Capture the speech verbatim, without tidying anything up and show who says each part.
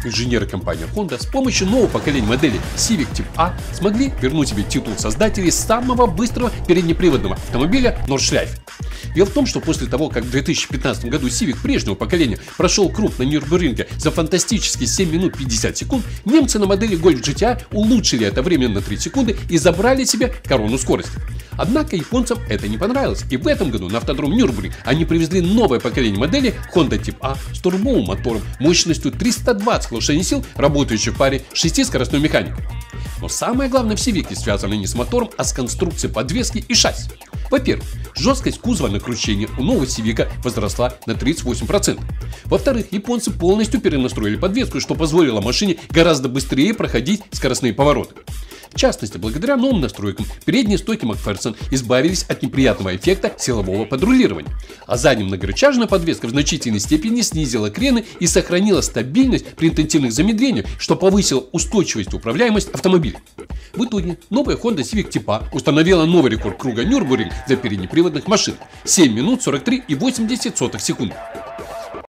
Speaker 1: инженеры компании Honda с помощью нового поколения модели Civic Type A смогли вернуть себе титул создателей самого быстрого переднеприводного автомобиля Nordschleife. Дело в том, что после того, как в две тысячи пятнадцатом году Civic прежнего поколения прошел круг на Нюрнбергринге за фантастические семь минут пятьдесят секунд, немцы на модели Golf джи ти эй улучшили это время на три секунды и забрали себе корону скорости. Однако японцам это не понравилось, и в этом году на автодром Нюрнберг они привезли новое поколение модели Honda Type A с турбовым мотором мощностью триста двадцать лошадиных сил, работающей в паре с шестискоростной механикой. Но самое главное в Civic связано не с мотором, а с конструкцией подвески и шасси. Во-первых, жесткость кузова на кручение у нового Civic возросла на тридцать восемь процентов. Во-вторых, японцы полностью перенастроили подвеску, что позволило машине гораздо быстрее проходить скоростные повороты. В частности, благодаря новым настройкам передние стойки Макферсон избавились от неприятного эффекта силового подрулирования, а задняя многорычажная подвеска в значительной степени снизила крены и сохранила стабильность при интенсивных замедлениях, что повысило устойчивость и управляемость автомобиля. В итоге новая Honda Civic Type A установила новый рекорд круга Нюрнберг для переднеприводных машин – семь минут сорок три и восемьдесят сотых секунды.